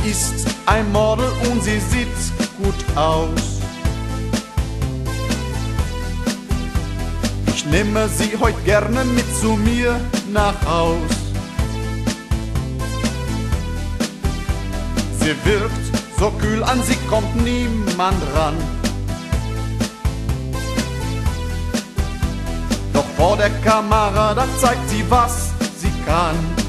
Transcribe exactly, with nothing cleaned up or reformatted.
ist ein Model und sie sieht gut aus. Ich nehme sie heute gerne mit zu mir nach Haus. Sie wirkt so kühl, an sie kommt niemand ran. Doch vor der Kamera, da zeigt sie, was sie kann.